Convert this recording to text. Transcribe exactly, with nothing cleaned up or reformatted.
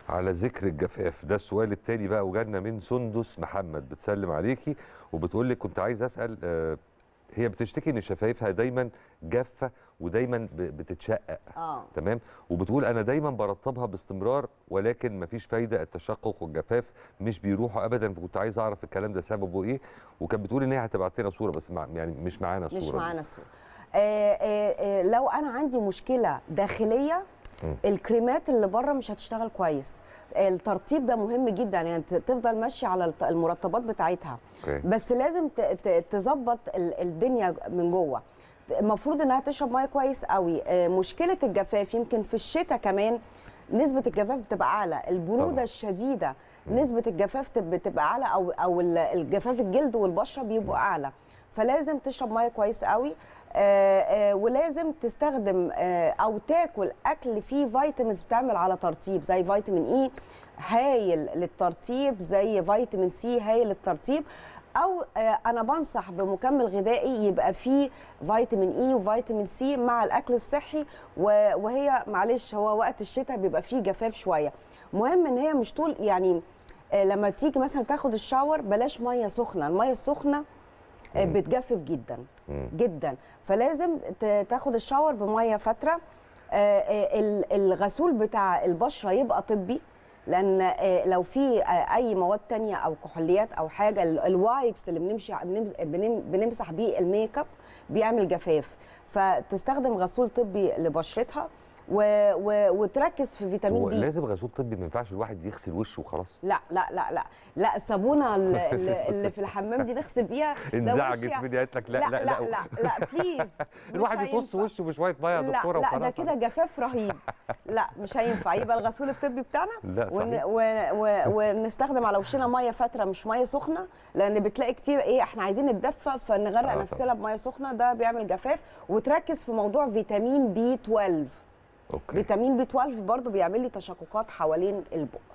على ذكر الجفاف ده السؤال التاني بقى، وجالنا من سندس محمد بتسلم عليكي وبتقول لك كنت عايز اسال، آه هي بتشتكي ان شفايفها دايما جافه ودايما بتتشقق. اه تمام. وبتقول انا دايما برطبها باستمرار ولكن مفيش فايده، التشقق والجفاف مش بيروحوا ابدا، فكنت عايز اعرف الكلام ده سببه ايه. وكانت بتقول ان هي هتبعت لنا صوره بس مع يعني مش معانا الصوره. مش معانا الصوره. آه آه آه لو انا عندي مشكله داخليه الكريمات اللي بره مش هتشتغل كويس. الترطيب ده مهم جدا، يعني تفضل ماشي على المرطبات بتاعتها. okay. بس لازم تظبط الدنيا من جوه. المفروض انها تشرب ميه كويس قوي. مشكله الجفاف يمكن في الشتاء كمان نسبه الجفاف بتبقى اعلى، البروده طبعا. الشديده نسبه الجفاف بتبقى اعلى، او او الجفاف الجلد والبشره بيبقوا اعلى، فلازم تشرب ميه كويس قوي. آه آه ولازم تستخدم آه او تاكل اكل فيه فيتامينز بتعمل على ترطيب، زي فيتامين اي هايل للترطيب، زي فيتامين سي هايل للترطيب، او آه انا بنصح بمكمل غذائي يبقى فيه فيتامين اي وفيتامين سي مع الاكل الصحي. وهي معلش هو وقت الشتاء بيبقى فيه جفاف شويه، مهم ان هي مش طول يعني آه لما تيجي مثلا تاخد الشاور بلاش ميه سخنه، الميه السخنه بتجفف جدا جدا، فلازم تاخد الشاور بميه فتره. الغسول بتاع البشره يبقى طبي، لان لو في اي مواد تانية او كحوليات او حاجه، الوايبس اللي بنمشي بنمسح بيه الميك اب بيعمل جفاف، فتستخدم غسول طبي لبشرتها و... و... وتركز في فيتامين بي. لازم غسول طبي، ما ينفعش الواحد يغسل وشه وخلاص. لا لا لا لا لا الصابونه اللي, اللي في الحمام دي نغسل بيها. انزعجت مني قالت لك لا لا لا لا لا, لا, لا بليز الواحد يطص وشه بشويه ميه يا دكتوره وخلاص. لا لا ده كده جفاف رهيب. لا مش هينفع، يبقى الغسول الطبي بتاعنا لا ون... و... و... ونستخدم على وشنا ميه فتره مش ميه سخنه، لان بتلاقي كتير ايه احنا عايزين نتدفى فنغرق آه نفسنا بميه سخنه، ده بيعمل جفاف. وتركز في موضوع فيتامين بي اثناشر. أوكي. فيتامين بي اثناشر برضو بيعمل لي تشققات حوالين البق.